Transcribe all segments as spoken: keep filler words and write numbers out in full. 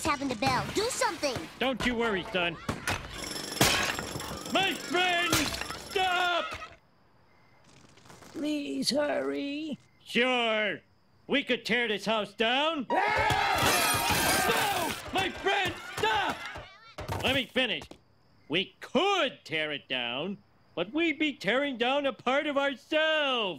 happened to Belle? Do something! Don't you worry, son. My friend, stop! Please hurry. Sure. We could tear this house down. No! My friend, stop! Let me finish. We could tear it down, but we'd be tearing down a part of ourselves.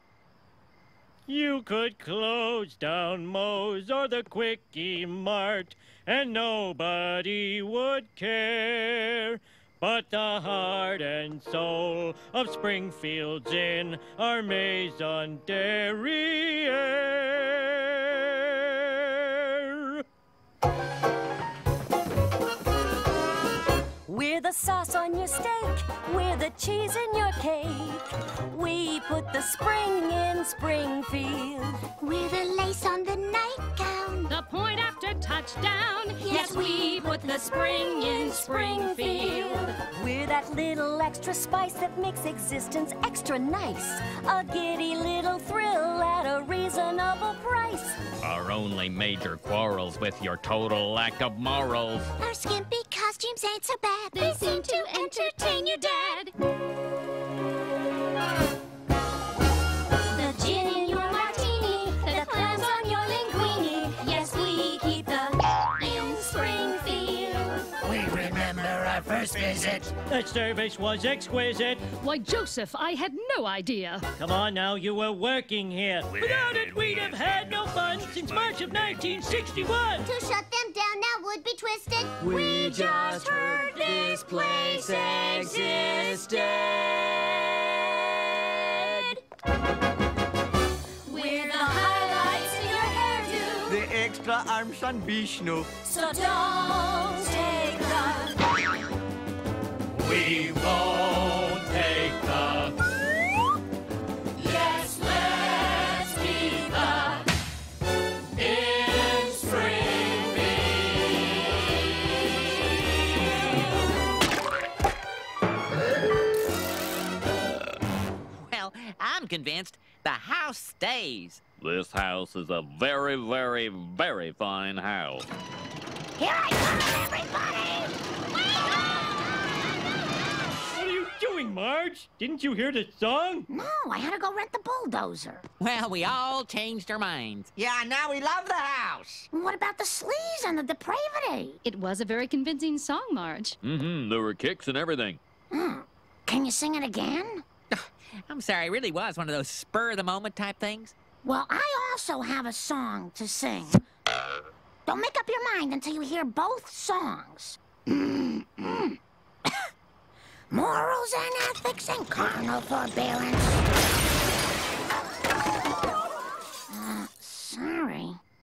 You could close down Moe's or the Quickie Mart, and nobody would care. But the heart and soul of Springfield's Inn are Maison Derriere. We're the sauce on your steak, we're the cheese in your cake. We put the spring in Springfield. We're the lace on the nightgown. The point after touchdown. Yes, we put the spring in Springfield. We're that little extra spice that makes existence extra nice. A giddy little thrill at a reasonable price. Our only major quarrels with your total lack of morals. Our skimpy costumes ain't so bad. They seem to entertain your dad. The gin in your martini, the clams on your linguine. Yes, we keep the in Springfield. We remember our first visit. That service was exquisite. Why, Joseph, I had no idea. Come on now, you were working here. Without it, we'd have had no fun since March of nineteen sixty-one. To shut them down now would be twisted. We just heard this place existed. We're the highlights in your hairdo. The extra arms on Vishnu. So don't take the. We won't take the. Yes, let's keep the. In Well, I'm convinced the house stays. This house is a very, very, very fine house. Here I come, everybody! What are you doing, Marge? Didn't you hear the song? No, I had to go rent the bulldozer. Well, we all changed our minds. Yeah, now we love the house. What about the sleaze and the depravity? It was a very convincing song, Marge. Mm-hmm, there were kicks and everything. Hmm. Can you sing it again? I'm sorry, it really was one of those spur-of-the-moment type things. Well, I also have a song to sing. Don't make up your mind until you hear both songs. Morals and ethics and carnal forbearance.